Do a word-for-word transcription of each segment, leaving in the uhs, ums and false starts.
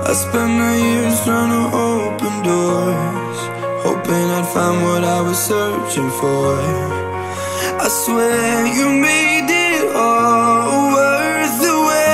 I spent my years trying to open doors, hoping I'd find what I was searching for. I swear you made it all worth the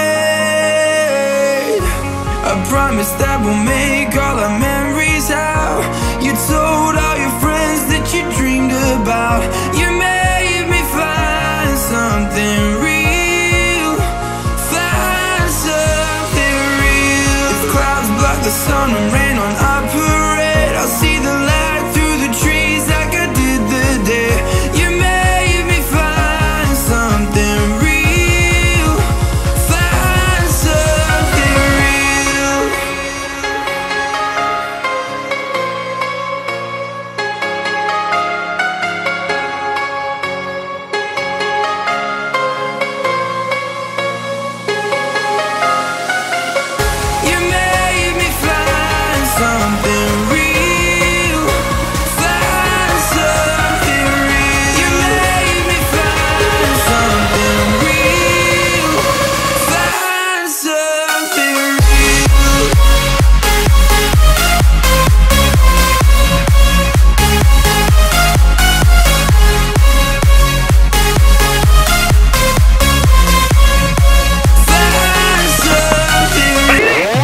wait. I promise that we'll make all our memories how you told all your friends that you dreamed about. You made me find something real, find something real. If clouds block the sun and rain on our parade, I'll see the light through the trees like I did the day you made me find something real, find something real. You made me find something real, find something real. You made me find something real, find something real. Find something real.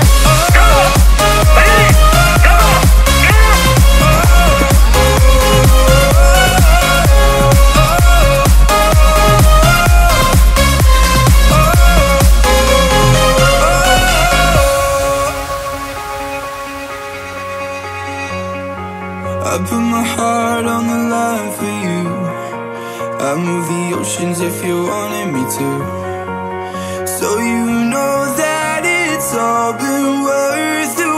I put my heart on the line for you. I move the oceans if you wanted me to. So you know that it's all been worth the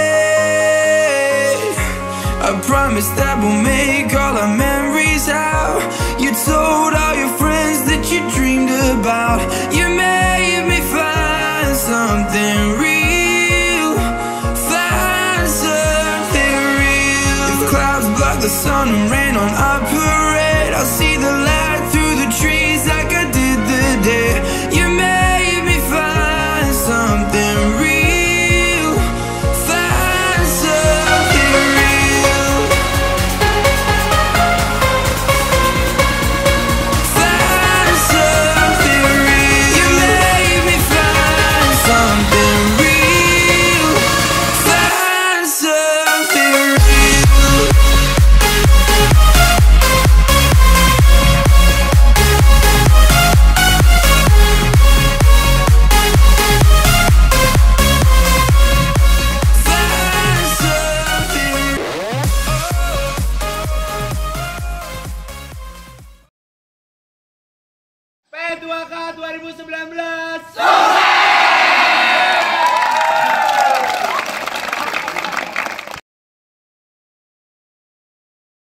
wait. I promise that we'll make all our memories how you told all your friends that you dreamed about. You made me find something real, find something real. If clouds block the sun and rain on our parade, I'll see the light through the trees like I did the day you made me find something real, find something real, find something real. You made me find something real, find something real. Find something. P dua K dua ribu sembilan belas.